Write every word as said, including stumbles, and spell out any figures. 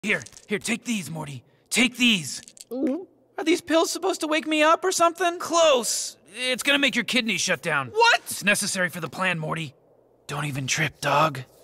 Here, here, take these, Morty. Take these. Are these pills supposed to wake me up or something? Close. It's gonna make your kidneys shut down. What? It's necessary for the plan, Morty. Don't even trip, dog.